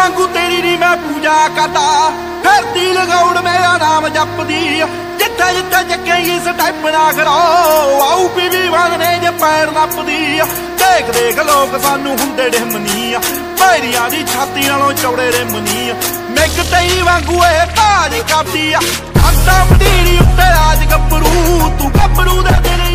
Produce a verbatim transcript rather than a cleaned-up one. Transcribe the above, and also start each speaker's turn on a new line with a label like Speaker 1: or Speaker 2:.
Speaker 1: वांगू तेरी नी मैं पूजा करदा, फिरदी लगाउण मेरा नाम जपदी। जिथे जिथे जगेगी स्टैप ना करो, आऊ पीवी बनने जे पैर नपदी। देख देख लोग सानू हुंदे डिमनी, पैरियां दी छाती नालों चौड़े रिमनी। मिग तई वांगू ए ताज करदी, आटा मंडीरी उत्ते राज गब्बरू। तू गब्बरू दे दिल